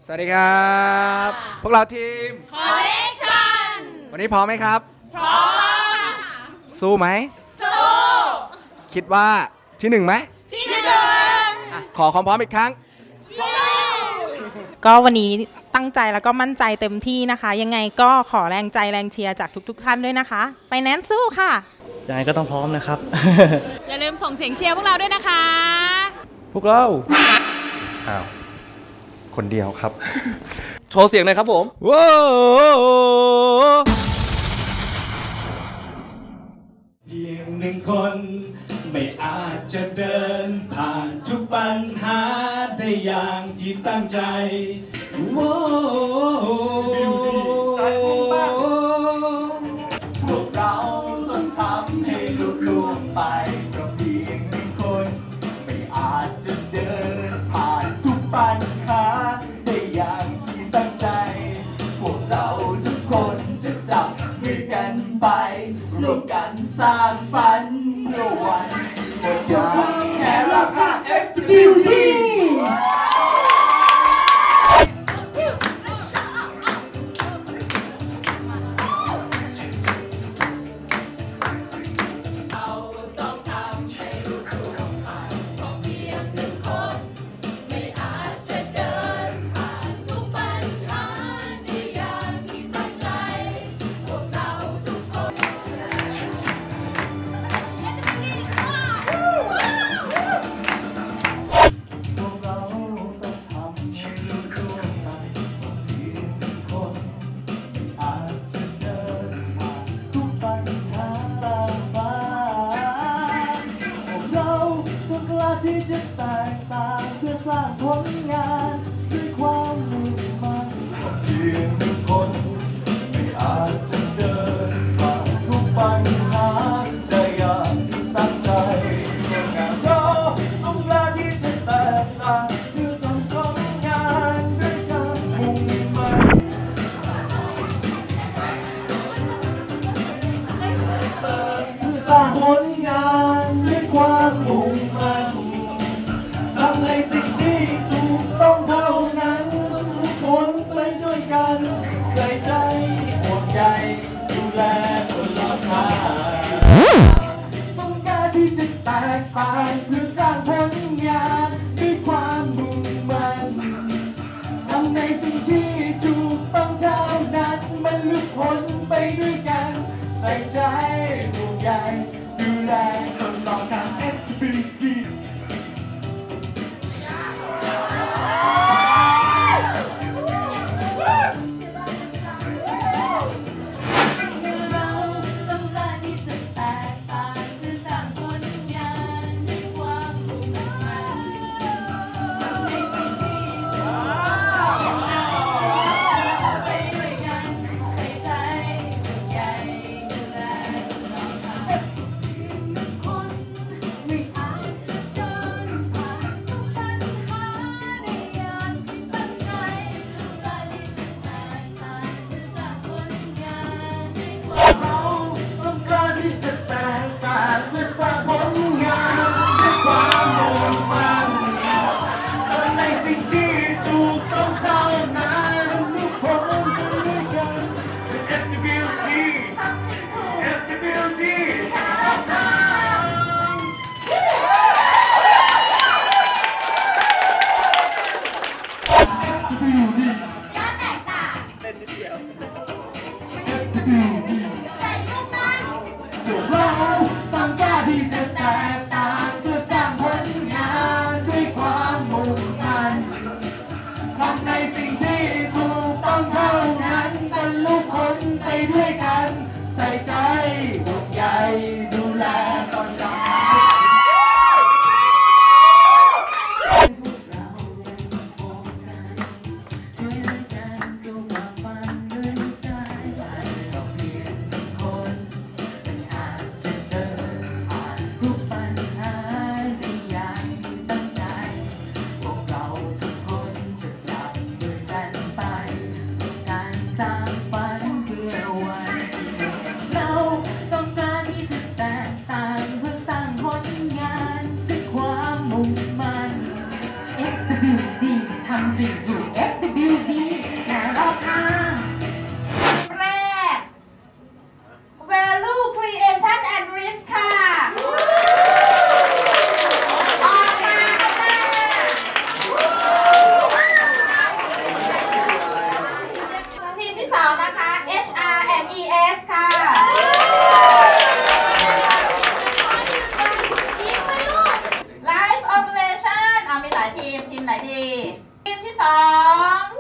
สวัสดีครับพวกเราทีม Audition วันนี้พร้อมไหมครับพร้อมสู้ไหมสู้คิดว่าที่หนึ่งไหมที่หนึ่งขอความพร้อมอีกครั้งก็วันนี้ตั้งใจแล้วก็มั่นใจเต็มที่นะคะยังไงก็ขอแรงใจแรงเชียร์จากทุกท่านด้วยนะคะไฟแนนซ์สู้ค่ะยังไงก็ต้องพร้อมนะครับอย่าลืมส่งเสียงเชียร์พวกเราด้วยนะคะพวกเราอ้าวคนเดียวครับโชว์เสียงหน่อยครับผมว้าวเพียงหนึ่งคนไม่อาจจะเดินผ่านทุกปัญหาได้อย่างที่ตั้งใจใจมุ่งมั่นพวกเราต้องทำให้ลุล่วงไปเพราะเพียงหนึ่งคนไม่อาจจะเดินผ่านทุกปัญหาได้อย่างที่ตั้งใจพวกเราทุกคนจะจับมือกันไปร่วมกันสร้างฝันเพื่อวันที่งดงามแค่เราค่ะ FWDที่จะแตกต่างเพื่อสร้างผลงานด้วยความมุ่งมั่นเพียงหนึ่งคนไม่อาจจะเดินผ่านทุกปัญหาได้อย่างที่ตั้งใจเราต้องกล้าที่จะแตกต่างเพื่อสร้างผลงานด้วยการมุ่งมั่นเพื่อสร้างผลงานด้วยความมุ่งมั่นทำในสิ่งที่ถูกต้องเท่านั้นทุกคนไปด้วยกันใส่ใจห่วงใยดูแลคนรอบข้างต้องการที่จะแตกต่างเพื่อสร้างผลงานด้วยความมุ่งมั่นทำในสิ่งที่ถูกต้องเท่านั้นมันลุกพ้นไปด้วยกันใส่ใจห่วงใยดูแลคนรอบข้าง FWDเราต้องกล้าที่จะแตกต่างเพื่อสร้างผลงานด้วยความมุ่งมั่นทำในสิ่งที่ถูกต้องเท่านั้นกันลุกพ้นไปด้วยกันใส่ใจห่วงใยดูแลตอนรับFWD ทำสิ่งอยู่ FWD 2